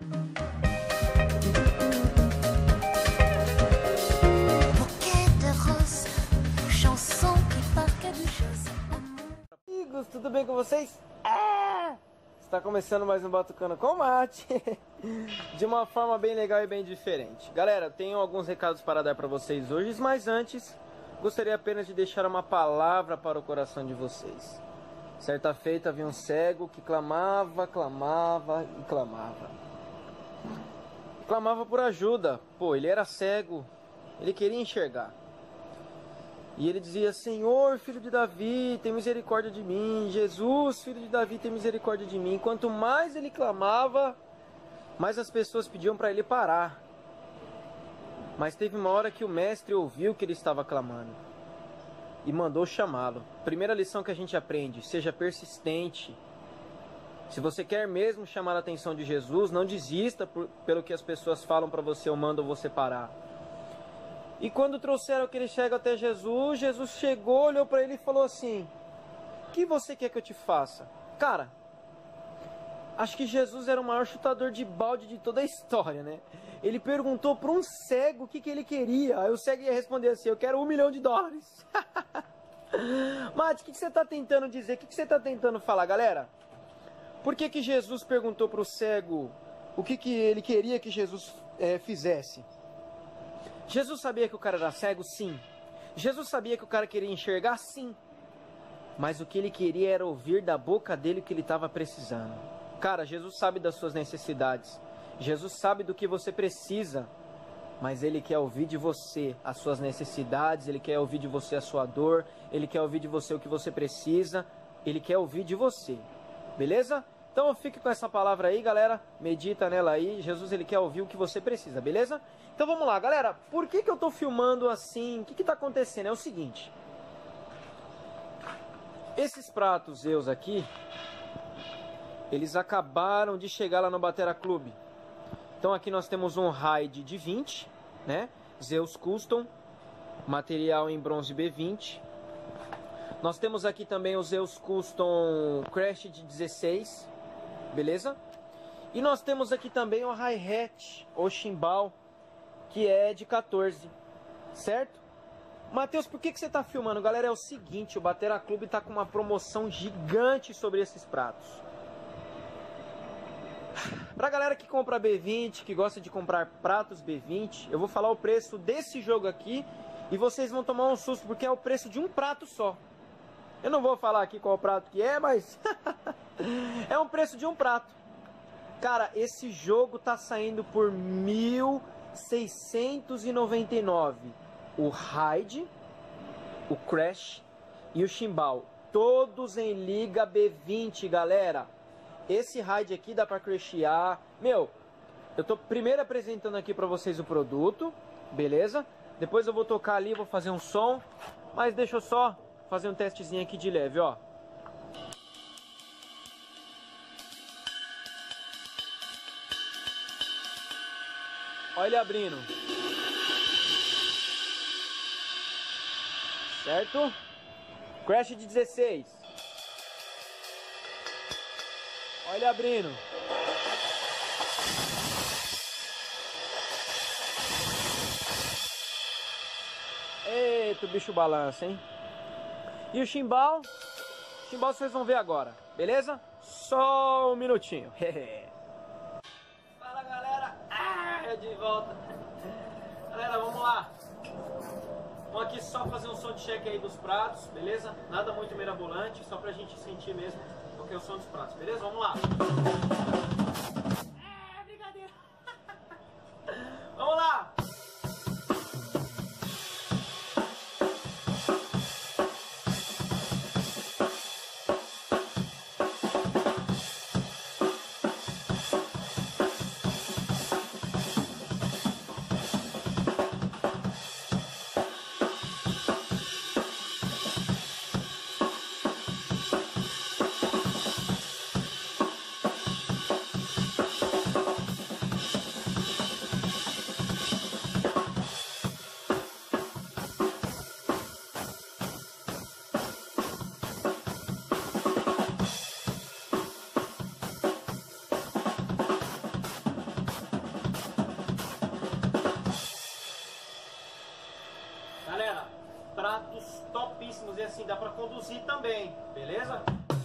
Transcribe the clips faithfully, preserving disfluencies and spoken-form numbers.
Amigos, tudo bem com vocês? Ah! Está começando mais um Batucando com Mate de uma forma bem legal e bem diferente. Galera, tenho alguns recados para dar para vocês hoje, mas antes gostaria apenas de deixar uma palavra para o coração de vocês. Certa feita havia um cego que clamava, clamava e clamava. Clamava por ajuda. Pô, ele era cego, ele queria enxergar. E ele dizia: Senhor, filho de Davi, tem misericórdia de mim. Jesus, filho de Davi, tem misericórdia de mim. Quanto mais ele clamava, mais as pessoas pediam para ele parar. Mas teve uma hora que o mestre ouviu que ele estava clamando e mandou chamá-lo. Primeira lição que a gente aprende: seja persistente. Se você quer mesmo chamar a atenção de Jesus, não desista por, pelo que as pessoas falam para você ou mandam você parar. E quando trouxeram aquele cego até Jesus, Jesus chegou, olhou para ele e falou assim: o que você quer que eu te faça? Cara, acho que Jesus era o maior chutador de balde de toda a história, né? Ele perguntou para um cego o que, que ele queria. Aí o cego ia responder assim: eu quero um milhão de dólares. Mate, o que, que você está tentando dizer? O que, que você está tentando falar, galera? Por que, que Jesus perguntou para o cego o que, que ele queria que Jesus é, fizesse? Jesus sabia que o cara era cego? Sim. Jesus sabia que o cara queria enxergar? Sim. Mas o que ele queria era ouvir da boca dele o que ele estava precisando. Cara, Jesus sabe das suas necessidades. Jesus sabe do que você precisa. Mas ele quer ouvir de você as suas necessidades. Ele quer ouvir de você a sua dor. Ele quer ouvir de você o que você precisa. Ele quer ouvir de você. Beleza? Então fique com essa palavra aí, galera. Medita nela aí. Jesus, ele quer ouvir o que você precisa, beleza? Então vamos lá, galera. Por que que eu tô filmando assim? O que que tá acontecendo? É o seguinte. Esses pratos Zeus aqui, eles acabaram de chegar lá no Batera Clube. Então aqui nós temos um Raid de vinte, né? Zeus Custom, material em bronze B vinte. Nós temos aqui também o Zeus Custom Crash de dezesseis, beleza? E nós temos aqui também o Hi-Hat, ou Chimbal, que é de quatorze, certo? Matheus, por que que você está filmando? Galera, é o seguinte, o Batera Clube está com uma promoção gigante sobre esses pratos. Pra galera que compra B vinte, que gosta de comprar pratos B vinte, eu vou falar o preço desse jogo aqui e vocês vão tomar um susto, porque é o preço de um prato só. Eu não vou falar aqui qual prato que é, mas é um preço de um prato. Cara, esse jogo tá saindo por mil seiscentos e noventa e nove. O Raid, o Crash e o Chimbal, todos em Liga B vinte, galera. Esse Raid aqui dá pra crashear. Meu, eu tô primeiro apresentando aqui pra vocês o produto, beleza? Depois eu vou tocar ali, vou fazer um som, mas deixa eu só fazer um testezinho aqui de leve, ó. Olha ele abrindo. Certo? Crash de dezesseis. Olha ele abrindo. Eita, o bicho balança, hein? E o Chimbal? O Chimbal vocês vão ver agora, beleza? Só um minutinho. Fala, galera. Ah, eu de volta. Galera, vamos lá. Vamos aqui só fazer um som de check aí dos pratos, beleza? Nada muito mirabolante, só pra gente sentir mesmo o que é o som dos pratos, beleza? Vamos lá. É, brincadeira. Vamos lá. assim, dá pra conduzir também, beleza?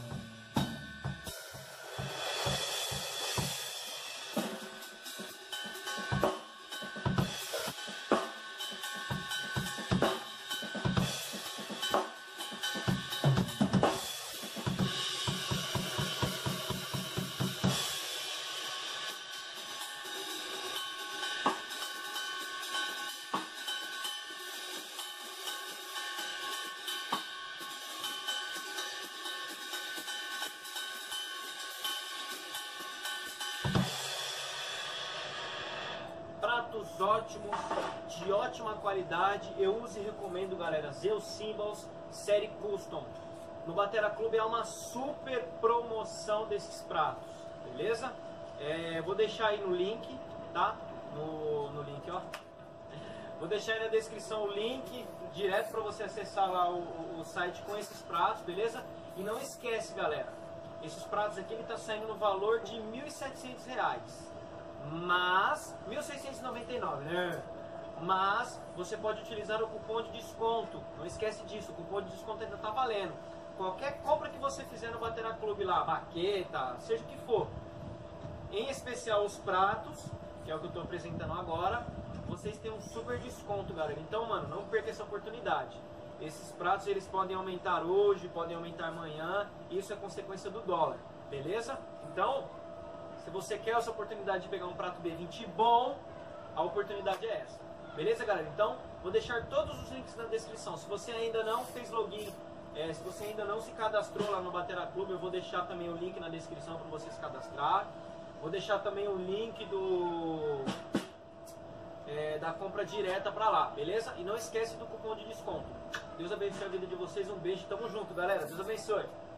Pratos ótimos, de ótima qualidade, eu uso e recomendo, galera, Zeus Cymbals série Custom. No Batera Clube é uma super promoção desses pratos, beleza? É, vou deixar aí no link, tá? No, no link, ó. Vou deixar aí na descrição o link direto para você acessar lá o, o, o site com esses pratos, beleza? E não esquece, galera, esses pratos aqui ele tá saindo no valor de mil e setecentos reais. Mas mil seiscentos e noventa e nove, né? Mas você pode utilizar o cupom de desconto. Não esquece disso, o cupom de desconto ainda está valendo. Qualquer compra que você fizer no Batera Clube lá, baqueta, seja o que for, em especial os pratos, que é o que eu estou apresentando agora, vocês têm um super desconto, galera. Então, mano, não perca essa oportunidade. Esses pratos eles podem aumentar hoje, podem aumentar amanhã. Isso é consequência do dólar, beleza? Então, se você quer essa oportunidade de pegar um prato B vinte bom, a oportunidade é essa. Beleza, galera? Então, vou deixar todos os links na descrição. Se você ainda não fez login, é, se você ainda não se cadastrou lá no Batera Clube, eu vou deixar também o link na descrição para você se cadastrar. Vou deixar também o link do é, da compra direta para lá, beleza? E não esquece do cupom de desconto. Deus abençoe a vida de vocês. Um beijo. Tamo junto, galera. Deus abençoe.